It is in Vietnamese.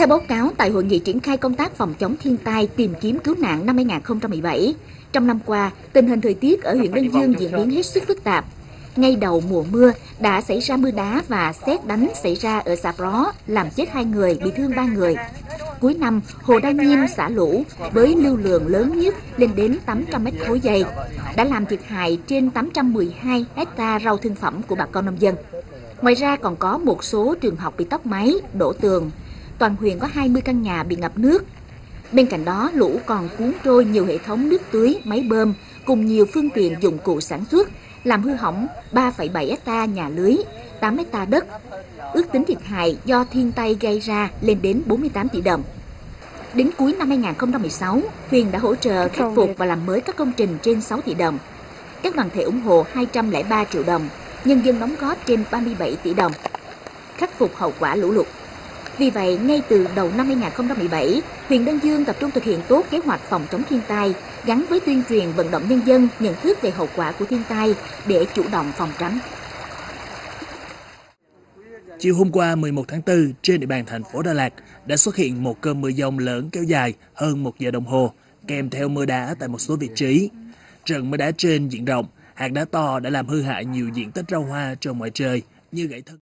Theo báo cáo tại hội nghị triển khai công tác phòng chống thiên tai, tìm kiếm cứu nạn năm 2017, trong năm qua, tình hình thời tiết ở huyện Đơn Dương diễn biến hết sức phức tạp. Ngay đầu mùa mưa đã xảy ra mưa đá và sét đánh xảy ra ở xã Pró, làm chết 2 người, bị thương 3 người. Cuối năm, hồ Đa Nhiêm xả lũ với lưu lượng lớn nhất lên đến 800 mét khối giây, đã làm thiệt hại trên 812 hecta rau thương phẩm của bà con nông dân. Ngoài ra còn có một số trường học bị tốc mái, đổ tường. Toàn huyện có 20 căn nhà bị ngập nước. Bên cạnh đó, lũ còn cuốn trôi nhiều hệ thống nước tưới, máy bơm cùng nhiều phương tiện dụng cụ sản xuất, làm hư hỏng 3,7 hecta nhà lưới, 8 hecta đất. Ước tính thiệt hại do thiên tai gây ra lên đến 48 tỷ đồng. Đến cuối năm 2016, huyện đã hỗ trợ khắc phục và làm mới các công trình trên 6 tỷ đồng. Các đoàn thể ủng hộ 203 triệu đồng, nhân dân đóng góp trên 37 tỷ đồng, khắc phục hậu quả lũ lụt. Vì vậy, ngay từ đầu năm 2017, huyện Đơn Dương tập trung thực hiện tốt kế hoạch phòng chống thiên tai, gắn với tuyên truyền vận động nhân dân nhận thức về hậu quả của thiên tai để chủ động phòng tránh. Chiều hôm qua 11 tháng 4, trên địa bàn thành phố Đà Lạt đã xuất hiện một cơn mưa dông lớn kéo dài hơn 1 giờ đồng hồ, kèm theo mưa đá tại một số vị trí. Trận mưa đá trên diện rộng, hạt đá to đã làm hư hại nhiều diện tích rau hoa trong ngoài trời như gãy thân.